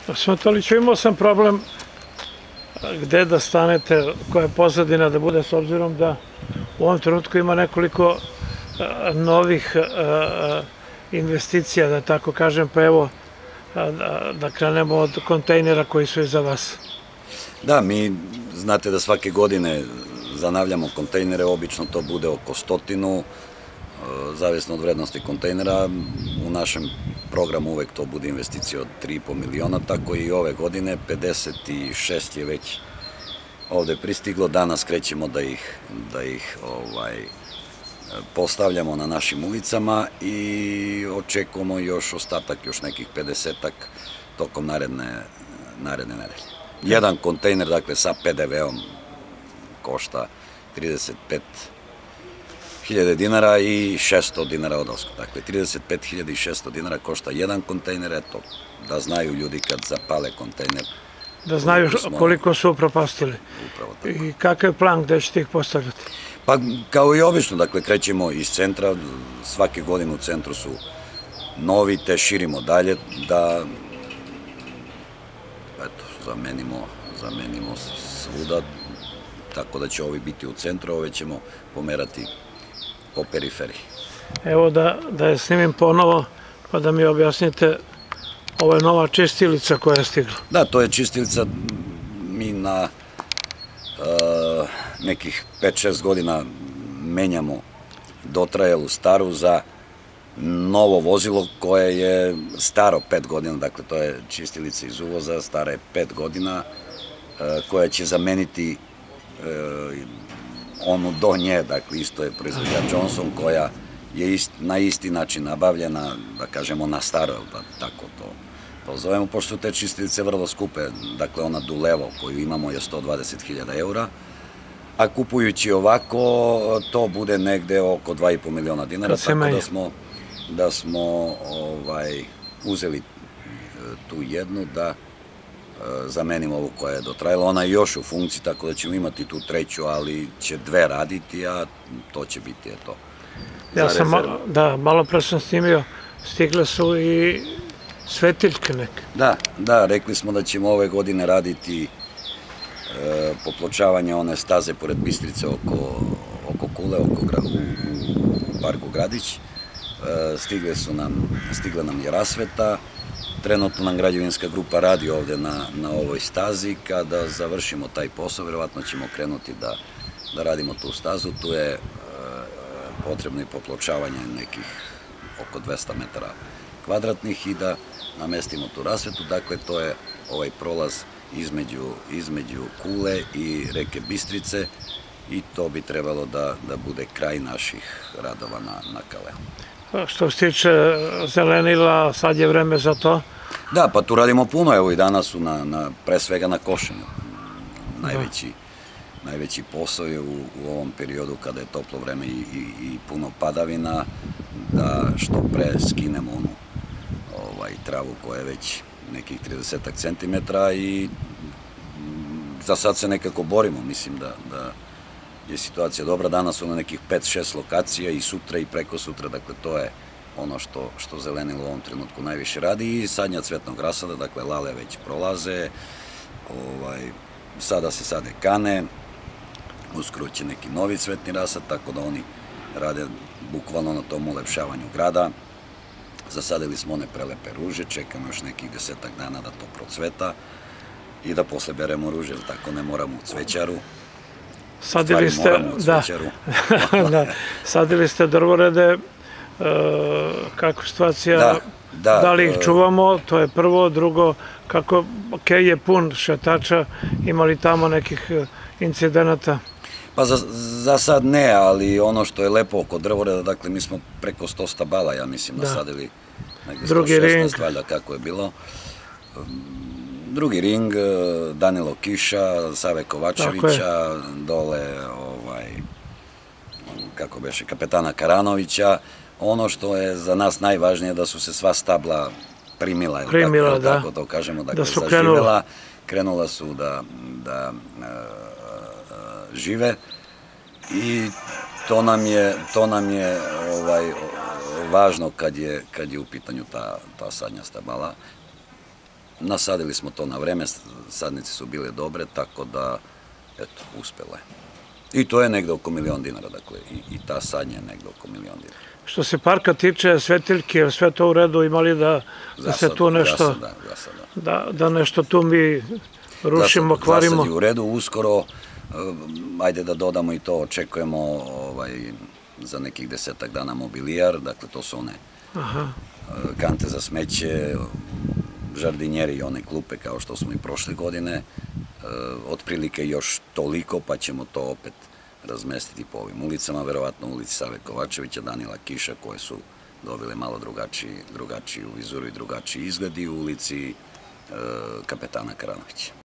Smatoliću, imao sam problem gde da stanete, koja je pozadina da bude, s obzirom da u ovom trenutku ima nekoliko novih investicija, da tako kažem, pa evo da krenemo od kontejnera koji su iza vas. Da, mi znate da svake godine zanavljamo kontejnere, obično to bude oko 100, zavisno od vrednosti kontejnera. U našem programu uvek to bude investicija od 3,5 miliona, tako i ove godine 56 je već ovde pristiglo. Danas krećemo da ih postavljamo na našim ulicama i očekujemo još ostatak, još nekih 50-ak tokom naredne nedelje. Jedan kontejner, dakle, sa PDV-om košta 35.000 dinara i 600 dinara odlasku. Dakle, 35.600 dinara košta jedan kontejner, eto, da znaju ljudi kad zapale kontejner. Da znaju koliko su upropastili. Upravo tako. I kakav je plan gde ćete ih postavljati? Pa, kao i obično, dakle, krećemo iz centra, svake godine u centru su novi, te širimo dalje, da, eto, zamenimo svuda, tako da će ovi biti u centru, ove ćemo pomerati po periferiji. Evo da je snimim ponovo, pa da mi objasnite, ovo je nova čistilica koja je stigla. Da, to je čistilica, mi na nekih 5-6 godina menjamo dotrajalu staru za novo vozilo koje je staro 5 godina, dakle to je čistilica iz uvoza, stara je 5 godina, koja će zameniti onu do nje, dakle isto je proizvođač Johnson, koja je na isti način nabavljena, da kažemo na staro, da tako to zovemo, pošto su te čistilice vrlo skupe, dakle ona Dulevo koju imamo je 120.000 eura, a kupujući ovako to bude negde oko 2,5 miliona dinara, tako da smo uzeli tu jednu da zamenimo ovu koja je dotrajala. Ona je još u funkciji, tako da ćemo imati tu treću, ali će dve raditi, a to će biti to. Ja sam, malo pre sam snimio, stigle su i svetiljke neke. Da, rekli smo da ćemo ove godine raditi popločavanje one staze pored Bistrice oko Kule, u parku Gradić. Stigla nam je rasveta. Trenutno nam građevinska grupa radi ovde na ovoj stazi. Kada završimo taj posao, verovatno ćemo krenuti da radimo tu stazu. Tu je potrebno i popločavanje nekih oko 200 metara kvadratnih i da namestimo tu rasvetu. Dakle, to je ovaj prolaz između Kule i reke Bistrice i to bi trebalo da bude kraj naših radova na Kaleu. Što se tiče zelenila, sad je vreme za to? Da, pa tu radimo puno, evo i danas su pre svega na košenju. Najveći posao je u ovom periodu kada je toplo vreme i puno padavina, da što pre skinemo onu travu koja je već nekih 30 centimetara i za sad se nekako borimo, mislim da je situacija dobra. Danas su na nekih 5-6 lokacija i sutra i preko sutra, dakle to je ono što zelenilo u ovom trenutku najviše radi i sadnja cvetnog rasada, dakle lale već prolaze, sada se sade kane, uskoro će neki novi cvetni rasad, tako da oni rade bukvalno na tom ulepšavanju grada. Zasadili smo one prelepe ruže, čekamo još nekih 10-ak dana da to procveta i da posle beremo ruže, tako ne moramo u cvećaru. Sadili ste drvorede, kako situacija, da li ih čuvamo, to je prvo, drugo, kako kej je pun šetača, ima li tamo nekih incidenata? Pa za sad ne, ali ono što je lepo oko drvoreda, dakle mi smo preko 100 stabala, ja mislim, nasadili negde 116, valjda kako je bilo. Drugi ring, Danilo Kiša, Save Kovačevića, dole, kako beše, kapetana Karanovića. Ono što je za nas najvažnije da su se sva stabla primila, tako to kažemo, dakle zaživela, krenula su da žive i to nam je važno kad je u pitanju ta sadnja stabala. nasadili smo to na vreme, sadnice su bile dobre, tako da, eto, uspela je. I to je negde oko $1.000.000, dakle, i ta sadnja je negde oko $1.000.000. Što se parka tiče, svetiljke, sve to u redu, imali da se tu nešto, da nešto tu mi rušimo, kvarimo? Zasad je u redu, uskoro, ajde da dodamo i to, očekujemo za nekih 10 dana mobilijar, dakle, to su one kante za smeće, žardinjeri i one klupe kao što smo i prošle godine, otprilike još toliko, pa ćemo to opet razmestiti po ovim ulicama, verovatno ulici Save Kovačevića, Danila Kiša, koje su dobile malo drugačiju vizuru i drugačiji izgled, i u ulici Kapetana Karanovića.